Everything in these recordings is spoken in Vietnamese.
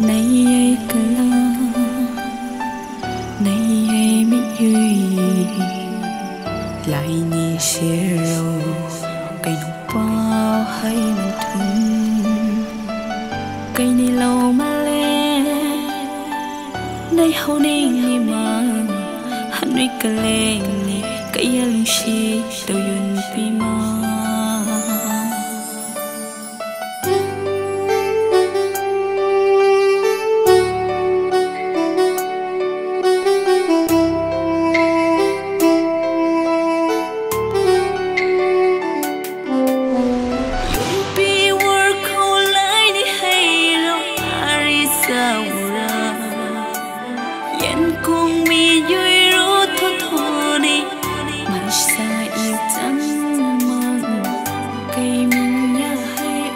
nay cả nay mi ơi lại nhị xe râu cây nụ bao hay nụ thun cây này lâu mà lẽ nay hậu nên ni mà hắn nuôi cả lên ni cây lung xì đầu yun pi ma cùng mi vui ru thô thô đi mà xa yêu chẳng mong cây mình nhớ hay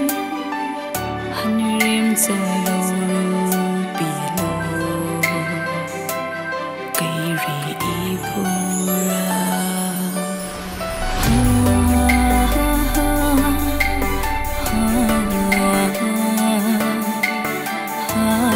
hắn rem giờ lâu bị lâu cây rì y pura ha ha ha ha